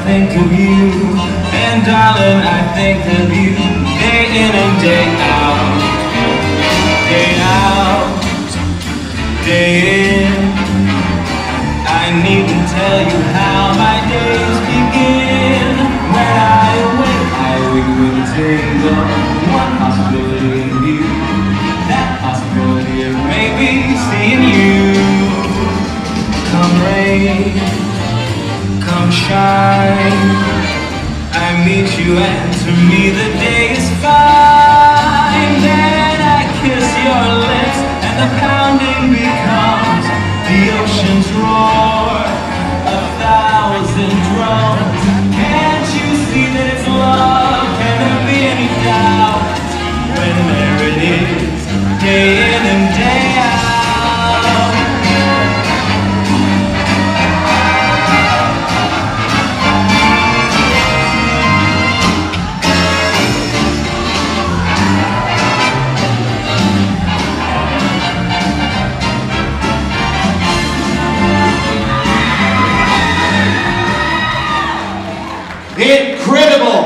think of you, and darling, I think of you, day in and day out, day out, day in. I needn't tell you how my days begin. When I wake with a tingle, one possibility in view, that possibility of maybe seeing you. Come rain, come shine, I meet you and to me the day is fine. Then I kiss your lips and the pounding becomes the ocean's roar, a thousand drums. Can't you see that it's love? Can there be any doubt when there it is, day in and day out? Incredible!